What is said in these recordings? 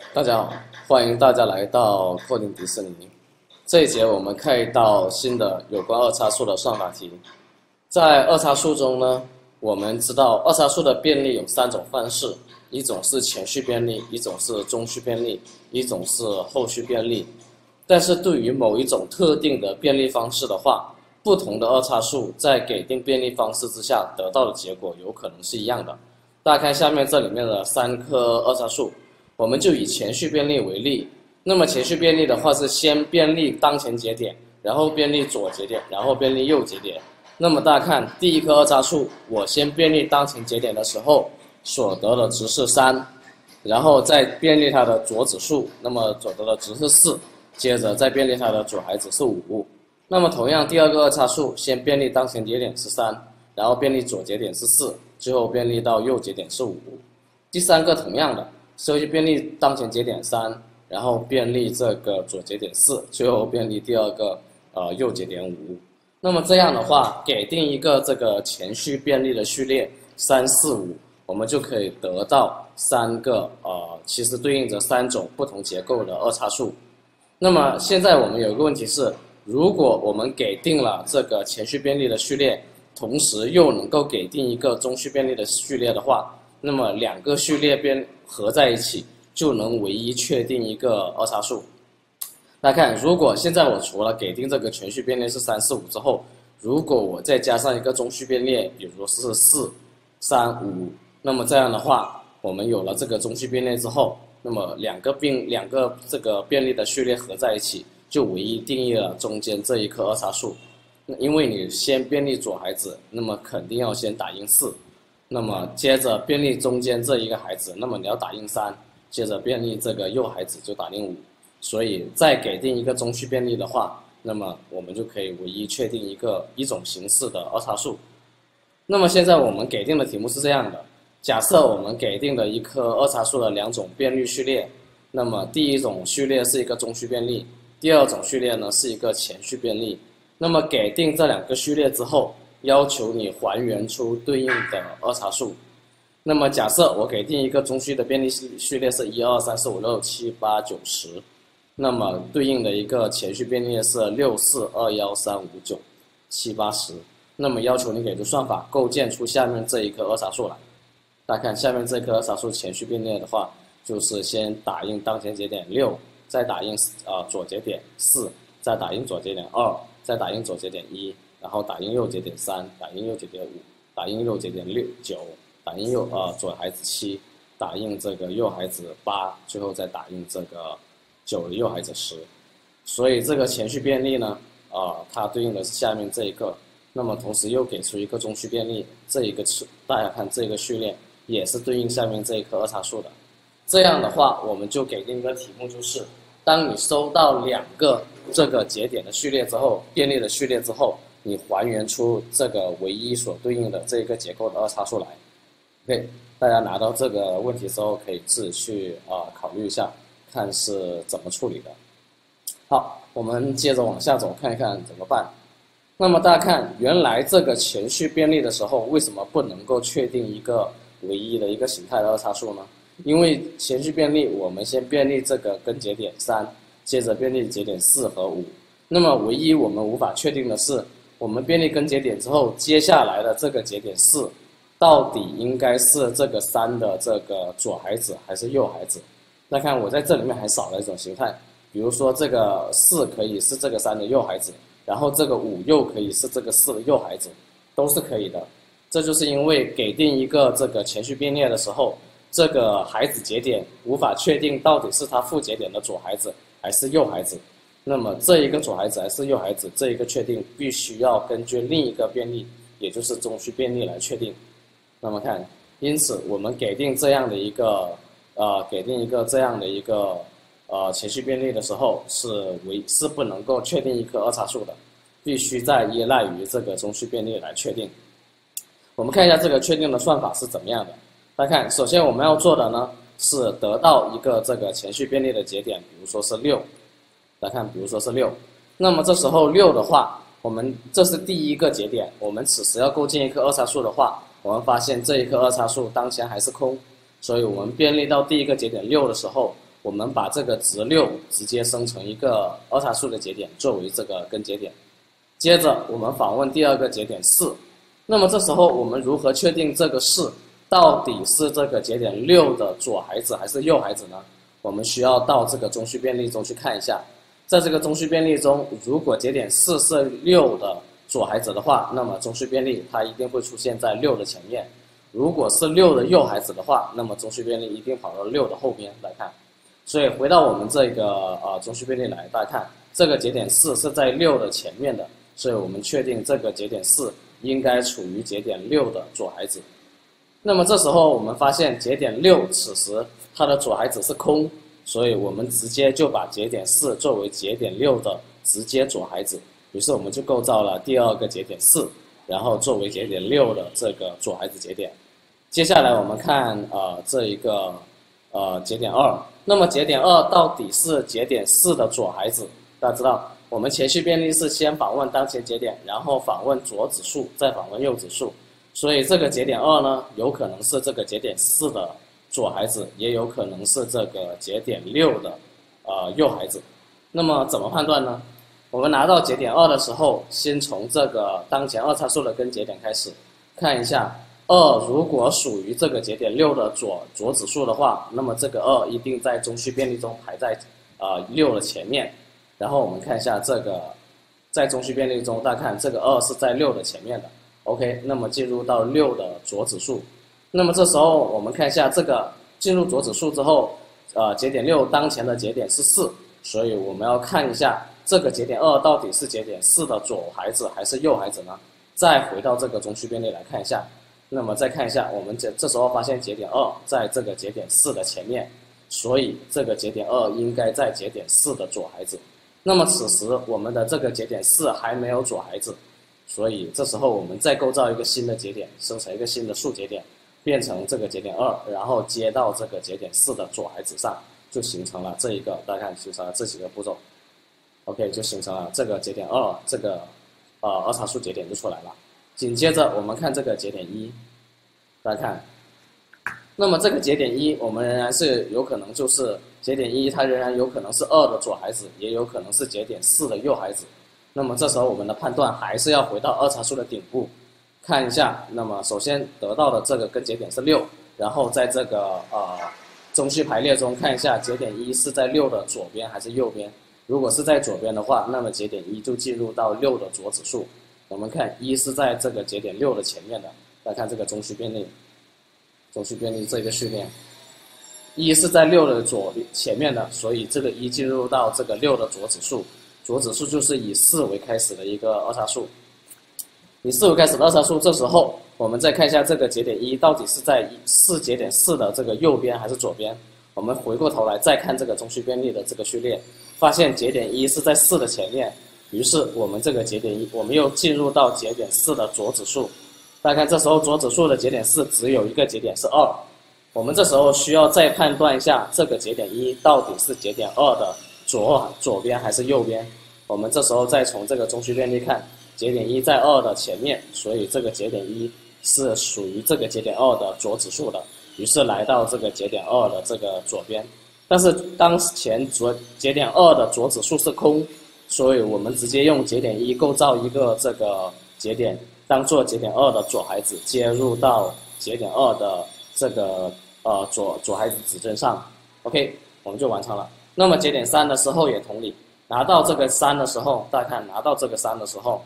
大家好，欢迎大家来到扣丁迪士尼。这一节我们看一道新的有关二叉树的算法题。在二叉树中呢，我们知道二叉树的便利有三种方式，一种是前序便利，一种是中序便利，一种是后序便利。但是对于某一种特定的便利方式的话，不同的二叉树在给定便利方式之下得到的结果有可能是一样的。大家看下面这里面的三棵二叉树。我们就以前序便利为例，那么前序便利的话是先便利当前节点，然后便利左节点，然后便利右节点。那么大家看第一棵二叉树，我先便利当前节点的时候所得的值是3，然后再便利它的左指数，那么所得的值是4，接着再便利它的左孩子是5。那么同样第二个二叉树，先便利当前节点是3，然后便利左节点是4，最后便利到右节点是5。第三个同样的。所以便利当前节点3，然后便利这个左节点4，最后便利第二个右节点5。那么这样的话，给定一个这个前序便利的序列3、4、5，我们就可以得到3个其实对应着3种不同结构的二叉树。那么现在我们有一个问题是，如果我们给定了这个前序便利的序列，同时又能够给定一个中序便利的序列的话，那么两个序列合在一起，就能唯一确定一个二叉树。大家看，如果现在我除了给定这个全序便列是3、4、5之后，如果我再加上一个中序便列，比如说是4、3、5，那么这样的话，我们有了这个中序便列之后，那么两个这个便利的序列合在一起，就唯一定义了中间这一棵二叉树。因为你先便利左孩子，那么肯定要先打印4。那么接着便利中间这一个孩子，那么你要打印3，接着便利这个右孩子就打印5，所以再给定一个中序便利的话，那么我们就可以唯一确定一种形式的二叉树。那么现在我们给定的题目是这样的：假设我们给定的一棵二叉树的两种便利序列，那么第一种序列是一个中序便利，第二种序列呢是一个前序便利。那么给定这两个序列之后，要求你还原出对应的二叉树。那么假设我给定一个中序的便利序列是1、2、3、4、5、6、7、8、9、10，那么对应的一个前序便利是6、4、2、1、3、5、9、7、8、10。那么要求你给出算法构建出下面这一棵二叉树来。大家看下面这棵二叉树前序便利的话，就是先打印当前节点6，再打印左节点4，再打印左节点2，再打印左节点1，然后打印右节点3，打印右节点5，打印右节点9，打印左孩子7，打印这个右孩子8，最后再打印这个9的右孩子10。所以这个前序便利呢，它对应的是下面这一个。那么同时又给出一个中序便利，这一个大家看这个序列也是对应下面这一棵二叉树的。这样的话，我们就给定一个题目，就是当你收到2个这个节点的序列之后，便利的序列之后，你还原出这个唯一所对应的这个结构的二叉树来。OK， 大家拿到这个问题之后，可以自己去考虑一下，看是怎么处理的。好，我们接着往下走，看一看怎么办。那么大家看，原来这个前序便利的时候，为什么不能够确定一个唯一的一个形态的二叉树呢？因为前序便利，我们先便利这个根节点3，接着便利节点4和5。那么唯一我们无法确定的是，我们便利根节点之后，接下来的这个节点4，到底应该是这个3的这个左孩子还是右孩子？大家看，我在这里面还少了一种形态，比如说这个4可以是这个3的右孩子。然后这个5又可以是这个4的右孩子，都是可以的。这就是因为给定一个这个前序便利的时候，这个孩子节点无法确定到底是他父节点的左孩子还是右孩子。那么这一个左孩子还是右孩子，这一个确定必须要根据另一个便利，也就是中序便利来确定。那么看，因此我们给定这样的一个前序便利的时候是不能够确定一棵二叉树的，必须再依赖于这个中序便利来确定。我们看一下这个确定的算法是怎么样的。大家看，首先我们要做的呢是得到一个这个前序便利的节点，比如说是6。大家看，比如说是6，那么这时候6的话，我们这是第一个节点，我们此时要构建一棵二叉树的话，我们发现这一棵二叉树当前还是空，所以我们便利到第一个节点6的时候， 我们把这个值6直接生成一个二叉树的节点作为这个根节点。接着我们访问第二个节点4，那么这时候我们如何确定这个4到底是这个节点6的左孩子还是右孩子呢？我们需要到这个中序便利中去看一下，在这个中序便利中，如果节点4是6的左孩子的话，那么中序便利它一定会出现在6的前面；如果是6的右孩子的话，那么中序便利一定跑到6的后边来看。所以回到我们这个中序便利来，大家看这个节点4是在6的前面的，所以我们确定这个节点4应该处于节点6的左孩子。那么这时候我们发现节点6此时它的左孩子是空，所以我们直接就把节点4作为节点6的直接左孩子，于是我们就构造了第二个节点4，然后作为节点6的这个左孩子节点。接下来我们看这一个节点2，那么节点2到底是节点4的左孩子？大家知道我们前序便利是先访问当前节点，然后访问左指数，再访问右指数，所以这个节点2呢，有可能是这个节点4的左孩子，也有可能是这个节点6的右孩子。那么怎么判断呢？我们拿到节点2的时候，先从这个当前二叉树的根节点开始，看一下2如果属于这个节点6的左指数的话，那么这个2一定在中序便利中排在6的前面。然后我们看一下这个在中序便利中，大家看这个2是在6的前面的。OK， 那么进入到6的左指数，那么这时候我们看一下这个进入左指数之后，节点6当前的节点是4，所以我们要看一下这个节点2到底是节点4的左孩子还是右孩子呢？再回到这个中序便利来看一下，那么再看一下，我们这时候发现节点2在这个节点4的前面，所以这个节点2应该在节点4的左孩子。那么此时我们的这个节点4还没有左孩子，所以这时候我们再构造一个新的节点，生成一个新的数节点，变成这个节点2，然后接到这个节点4的左孩子上，就形成了这一个，大家看形成了这几个步骤。OK， 就形成了这个节点2，这个二叉树节点就出来了。紧接着我们看这个节点1，大家看，那么这个节点1，我们仍然是有可能就是节点1，它仍然有可能是2的左孩子，也有可能是节点4的右孩子。那么这时候我们的判断还是要回到二叉树的顶部，看一下。那么首先得到的这个根节点是6，然后在这个中序排列中看一下节点1是在6的左边还是右边。如果是在左边的话，那么节点1就进入到6的左指数。我们看1是在这个节点6的前面的，来看这个中序便利，中序便利这个序列，1是在6的前面的，所以这个1进入到这个6的左指数。左指数就是以4为开始的一个二叉树，以4为开始的二叉树。这时候我们再看一下这个节点1到底是在节点4的这个右边还是左边。我们回过头来再看这个中序便利的这个序列，发现节点1是在4的前面，于是我们这个节点1，我们又进入到节点4的左指数。大家看，这时候左指数的节点4只有一个节点是2，我们这时候需要再判断一下这个节点1到底是节点2的左边还是右边。我们这时候再从这个中序便利看，节点1在2的前面，所以这个节点1是属于这个节点2的左指数的，于是来到这个节点2的这个左边。但是当前节点2的左指数是空，所以我们直接用节点1构造一个这个节点，当做节点2的左孩子，接入到节点2的这个左孩子指针上。OK， 我们就完成了。那么节点3的时候也同理，拿到这个3的时候，大家看拿到这个3的时候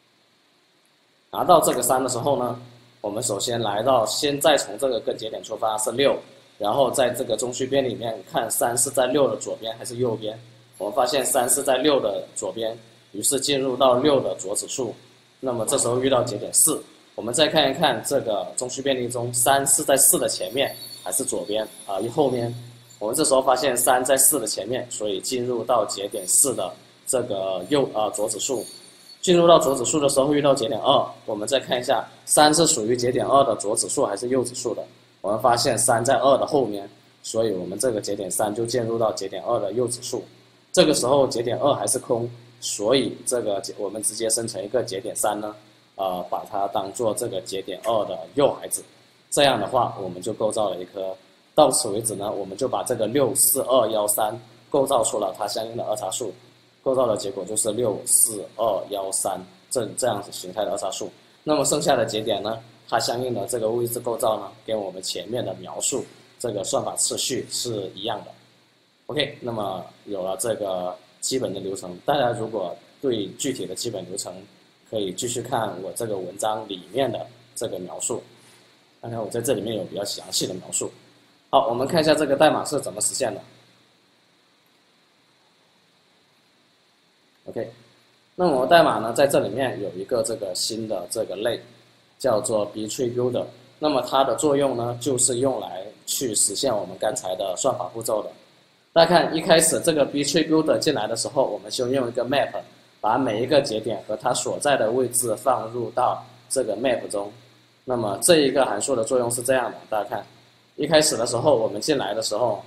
呢，我们首先先再从这个根节点出发是6，然后在这个中序便里面看3是在6的左边还是右边。我们发现3是在6的左边，于是进入到6的左指数。那么这时候遇到节点4，我们再看一看这个中序便利中3是在4的前面还是左边后面。我们这时候发现3在4的前面，所以进入到节点4的这个左指数。进入到左指数的时候遇到节点2，我们再看一下3是属于节点2的左指数还是右指数的。我们发现3在2的后面，所以我们这个节点3就进入到节点2的右指数。这个时候节点2还是空，所以这个我们直接生成一个节点3呢，把它当做这个节点2的右孩子。这样的话，我们就构造了一颗到此为止呢，我们就把这个64213构造出了它相应的二叉树，构造的结果就是64213这样子形态的二叉树。那么剩下的节点呢，它相应的这个位置构造呢，跟我们前面的描述这个算法次序是一样的。OK， 那么有了这个基本的流程，大家如果对具体的基本流程，可以继续看我这个文章里面的这个描述。看看我在这里面有比较详细的描述。好，我们看一下这个代码是怎么实现的。OK， 那么我代码呢，在这里面有一个这个新的这个类，叫做 bTreeBuilder。那么它的作用呢，就是用来去实现我们刚才的算法步骤的。大家看，一开始这个 bTreeBuilder 进来的时候，我们先用一个 map 把每一个节点和它所在的位置放入到这个 map 中。那么这一个函数的作用是这样的，大家看，一开始的时候我们进来的时候，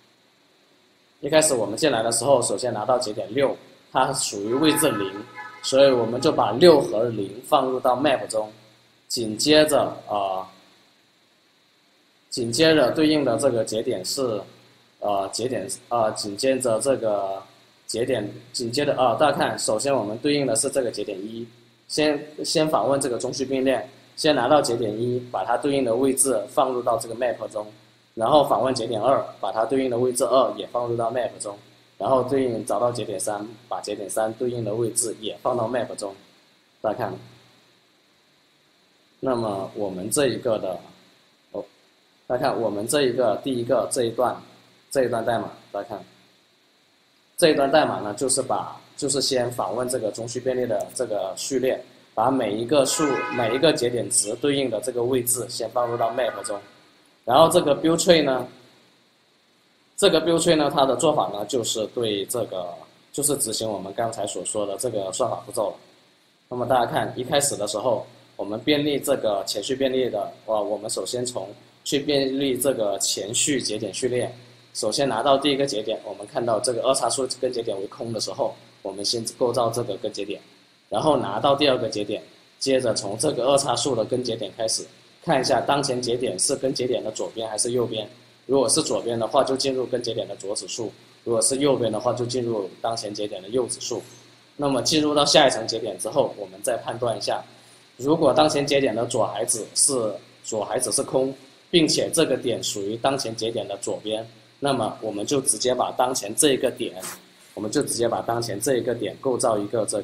首先拿到节点6，它属于位置0，所以我们就把6和0放入到 map 中，紧接着对应的这个节点是大家看，首先我们对应的是这个节点1，先访问这个中序并列，先拿到节点1，把它对应的位置放入到这个 map 中，然后访问节点2，把它对应的位置2也放入到 map 中，然后找到节点3，把节点3对应的位置也放到 map 中。大家看，那么我们这一个的大家看我们这一个第一个这一段代码，大家看这一段代码呢，就是先访问这个中序便列的这个序列，把每一个节点值对应的这个位置先放入到 map 中，然后这个 build tree 呢，它的做法呢就是就是执行我们刚才所说的这个算法步骤了。那么大家看，一开始的时候，我们便利这个前序便利的我们首先去便利这个前序节点序列，首先拿到第一个节点，我们看到这个二叉树根节点为空的时候，我们先构造这个根节点，然后拿到第二个节点，接着从这个二叉树的根节点开始，看一下当前节点是根节点的左边还是右边。如果是左边的话，就进入根节点的左指数；如果是右边的话，就进入当前节点的右指数。那么进入到下一层节点之后，我们再判断一下，如果当前节点的左孩子是空，并且这个点属于当前节点的左边，那么我们就直接把当前这一个点构造一个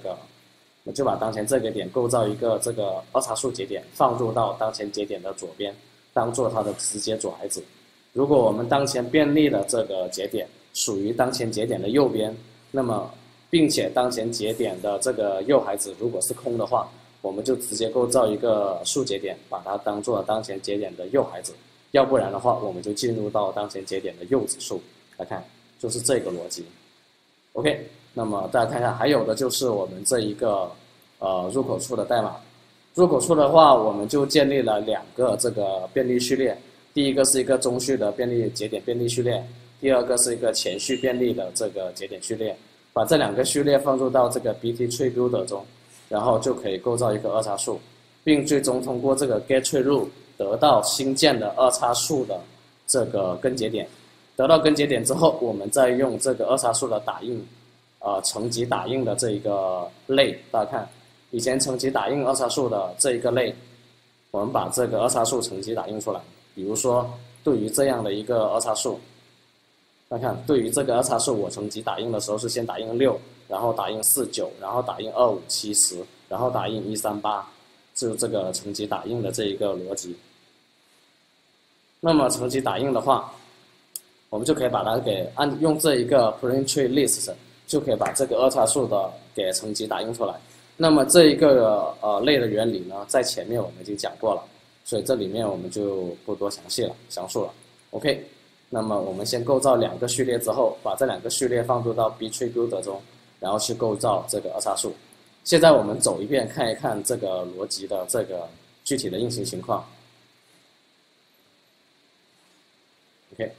这个二叉树节点，放入到当前节点的左边，当做它的直接左孩子。如果我们当前便利的这个节点属于当前节点的右边，那么并且当前节点的这个右孩子如果是空的话，我们就直接构造一个树节点，把它当做当前节点的右孩子。要不然的话，我们就进入到当前节点的右指数。来看，就是这个逻辑。OK， 那么大家看看，还有的就是我们这一个入口处的代码。入口处的话，我们就建立了2个这个便利序列，第一个是一个中序的节点便利序列，第二个是一个前序便利的这个节点序列。把这2个序列放入到这个 bTreeBuilder 中，然后就可以构造一个二叉树，并最终通过这个 getTreeRule 得到新建的二叉树的这个根节点。得到根节点之后，我们再用这个二叉树的打印，层级打印的这一个类，大家看，以前层级打印二叉树的这一个类，我们把这个二叉树层级打印出来。比如说，对于这样的一个二叉树，大家看，对于这个二叉树，我层级打印的时候是先打印6，然后打印4、9，然后打印2、5、7、10，然后打印1、3、8，就这个层级打印的这一个逻辑。那么层级打印的话，我们就可以把它用这一个 printTreeList 就可以把这个二叉树的给层级打印出来。那么这一个类的原理呢，在前面我们已经讲过了，所以这里面我们就不多详述了。OK。那么我们先构造2个序列之后，把这2个序列放入到 bTreeBuilder 中，然后去构造这个二叉树。现在我们走一遍，看一看这个逻辑的这个具体的运行情况。OK，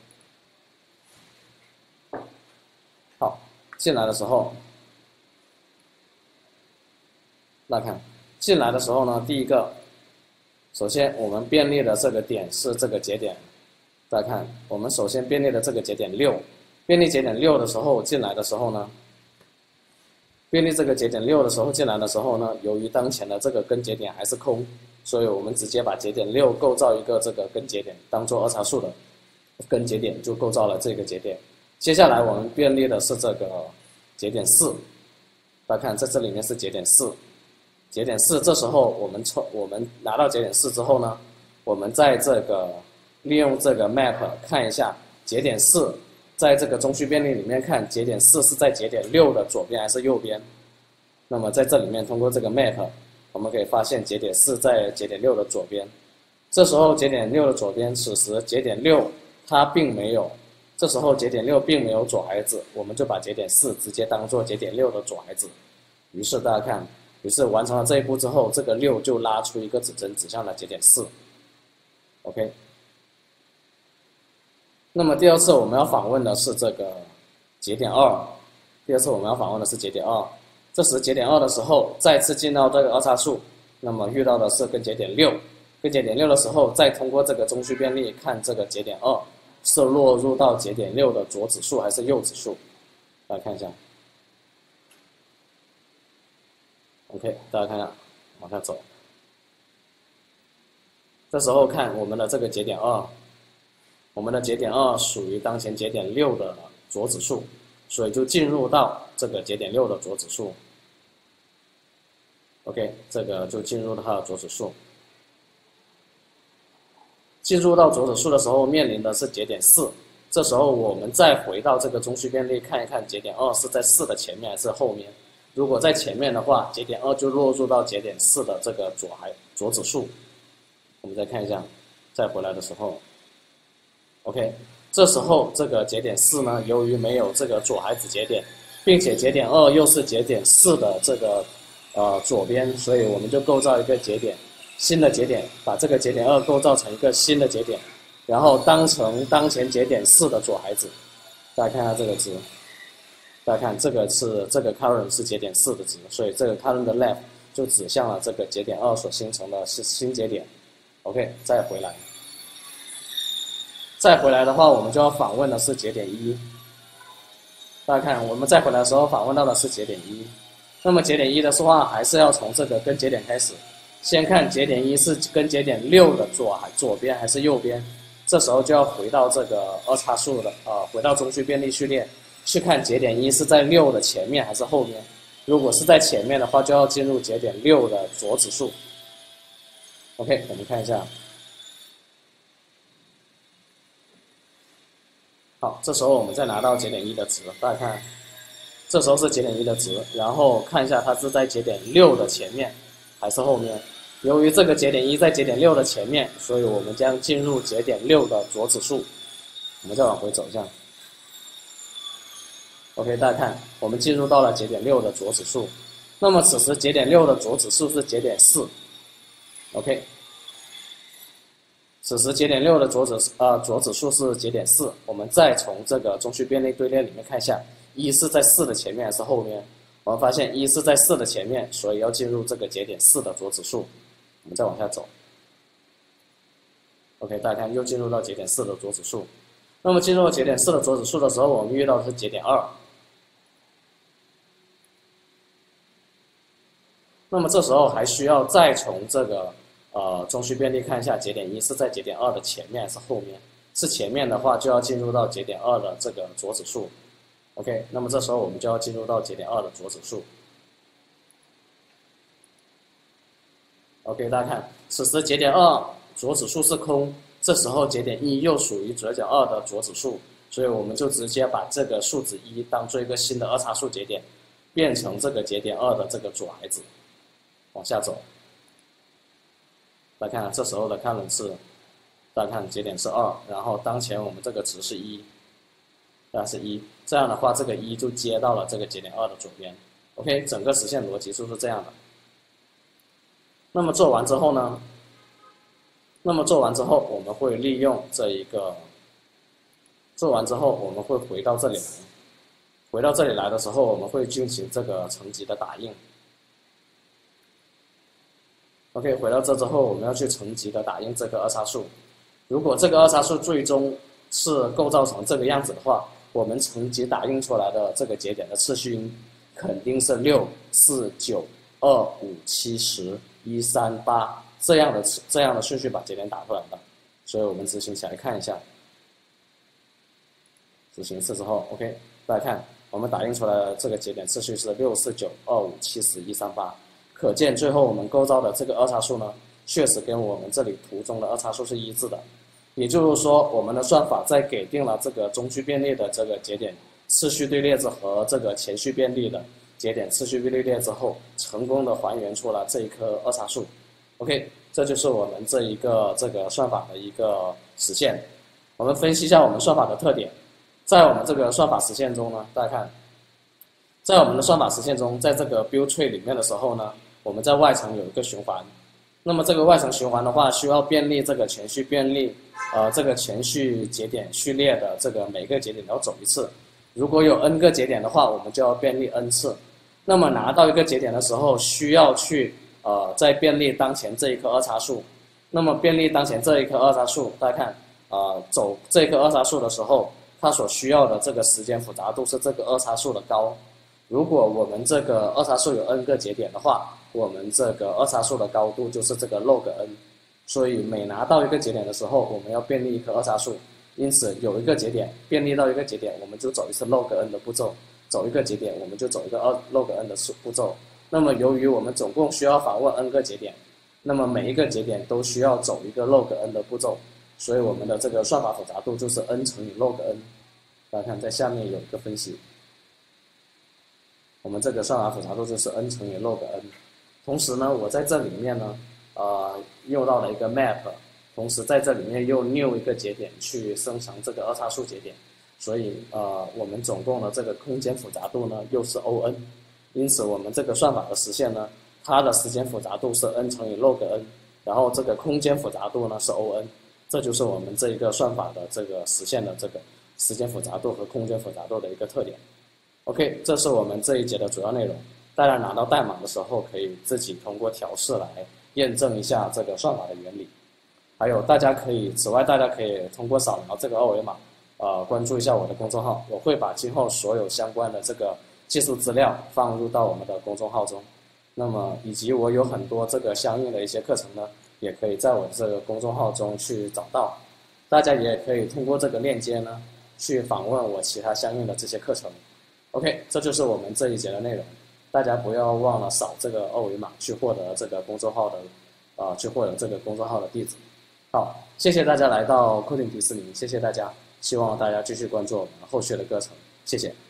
好，进来的时候，大家看，进来的时候呢，第一个，首先我们便利的这个点是这个节点大家看，我们首先便利的这个节点6，便利节点6的时候进来的时候呢，便利这个节点6的时候进来的时候呢，由于当前的这个根节点还是空，所以我们直接把节点6构造一个这个根节点，当做二叉树的根节点，就构造了这个节点。接下来我们便利的是这个节点4，大家看在这里面是节点4，节点4，这时候我们拿到节点4之后呢，我们在这个利用这个 map 看一下节点4。在这个中序便利里面看，节点4是在节点6的左边还是右边？那么在这里面通过这个 map， 我们可以发现节点4在节点6的左边。这时候节点6的左边，此时节点6它并没有，这时候节点6并没有左孩子，我们就把节点4直接当做节点6的左孩子。于是大家看，于是完成了这一步之后，这个6就拉出一个指针指向了节点4。OK。那么第二次我们要访问的是这个节点2，第二次我们要访问的是节点2。这时节点2的时候，再次进到这个二叉树，那么遇到的是跟节点6，跟节点6的时候，再通过这个中序便利看这个节点2是落入到节点6的左指数还是右指数，大家看一下。OK， 大家看一下，往下走。这时候看我们的这个节点2。我们的节点2属于当前节点6的左指数，所以就进入到这个节点6的左指数。OK， 这个就进入到它的左指数。进入到左指数的时候，面临的是节点4。这时候我们再回到这个中序便利看一看，节点2是在4的前面还是后面？如果在前面的话，节点2就落入到节点4的这个左指数。我们再看一下，再回来的时候。OK， 这时候这个节点4呢，由于没有这个左孩子节点，并且节点2又是节点4的这个左边，所以我们就构造一个节点，新的节点，把这个节点2构造成一个新的节点，然后当成当前节点4的左孩子。大家看一下这个值，大家看这个 current 是节点4的值，所以这个 current 的 left 就指向了这个节点2所形成的是新节点。OK， 再回来。再回来的话，我们就要访问的是节点1。大家看，我们再回来的时候访问到的是节点1。那么节点1的话，还是要从这个根节点开始，先看节点1是跟节点6的左边还是右边。这时候就要回到这个二叉树的回到中序便利序列，去看节点1是在6的前面还是后面。如果是在前面的话，就要进入节点6的左指数。OK， 我们看一下。好，这时候我们再拿到节点1的值，大家看，这时候是节点1的值，然后看一下它是在节点6的前面还是后面。由于这个节点1在节点6的前面，所以我们将进入节点6的左指数。我们再往回走一下。OK， 大家看，我们进入到了节点6的左指数。那么此时节点6的左指数是节点4。OK。此时节点6的左指数是节点4，我们再从这个中序便利队列里面看一下，1是在4的前面还是后面？我们发现1是在4的前面，所以要进入这个节点4的左指数。我们再往下走。OK， 大家看又进入到节点4的左指数。那么进入到节点4的左指数的时候，我们遇到的是节点2。那么这时候还需要再从这个中序便利看一下节点1是在节点2的前面还是后面？是前面的话，就要进入到节点2的这个左指数。OK， 那么这时候我们就要进入到节点2的左指数。OK， 大家看，此时节点2左指数是空，这时候节点1又属于折角2的左指数，所以我们就直接把这个数值1当做一个新的二叉树节点，变成这个节点2的这个左孩子。往下走。大家看，这时候的 current 是，大家看节点是2，然后当前我们这个值是1，大概是1，这样的话这个1就接到了这个节点2的左边。OK， 整个实现逻辑就是这样的。那么做完之后呢？我们会利用这一个，做完之后我们会回到这里来，回到这里来的时候，我们会进行这个层级的打印。OK， 回到这之后，我们要去层级的打印这个二叉树。 如果这个二叉树最终是构造成这个样子的话，我们乘积打印出来的这个节点的次序音肯定是6、4、9、2、5、7、10、1、3、8这样的顺序把节点打出来的。所以我们执行起来看一下，执行一次之后 ，OK， 大家看，我们打印出来的这个节点次序是6、4、9、2、5、7、10、1、3、8。可见最后我们构造的这个二叉树呢，确实跟我们这里图中的二叉树是一致的。也就是说，我们的算法在给定了这个中序便利的这个节点次序队列子和这个前序便利的节点次序队列之后，成功的还原出了这一棵二叉树。OK， 这就是我们这个算法的一个实现。我们分析一下我们算法的特点。在我们这个算法实现中呢，大家看，在我们的算法实现中，在这个 build tree 里面的时候呢，我们在外层有一个循环。那么这个外层循环的话，需要便利这个前序便利，这个前序节点序列的这个每个节点都要走一次。如果有 n 个节点的话，我们就要便利 n 次。那么拿到一个节点的时候，需要去在便利当前这一棵二叉树。那么便利当前这一棵二叉树，大家看，走这棵二叉树的时候，它所需要的这个时间复杂度是这个二叉树的高。如果我们这个二叉树有 n 个节点的话，我们这个二叉树的高度就是这个 log n。所以每拿到一个节点的时候，我们要便利一棵二叉树。因此有一个节点便利到一个节点，我们就走一次 log n 的步骤；走一个节点，我们就走一个log n 的步骤。那么由于我们总共需要访问 n 个节点，那么每一个节点都需要走一个 log n 的步骤，所以我们的这个算法复杂度就是 n 乘以 log n。大家看，在下面有一个分析，我们这个算法复杂度就是 n 乘以 log n。同时呢，我在这里面呢，用到了一个 map， 同时在这里面又 new 一个节点去生成这个二叉树节点，所以我们总共的这个空间复杂度呢又是 on。因此我们这个算法的实现呢，它的时间复杂度是 n 乘以 log n， 然后这个空间复杂度呢是 on。这就是我们这一个算法的这个实现的这个时间复杂度和空间复杂度的一个特点。OK， 这是我们这一节的主要内容。大家拿到代码的时候，可以自己通过调试来验证一下这个算法的原理。还有，此外大家可以通过扫描这个二维码，关注一下我的公众号，我会把今后所有相关的这个技术资料放入到我们的公众号中。那么，以及我有很多这个相应的一些课程呢，也可以在我这个公众号中去找到。大家也可以通过这个链接呢，去访问我其他相应的这些课程。OK， 这就是我们这一节的内容。大家不要忘了扫这个二维码去获得这个公众号的，去获得这个公众号的地址。好，谢谢大家来到 Coding 迪士尼，谢谢大家，希望大家继续关注我们后续的课程，谢谢。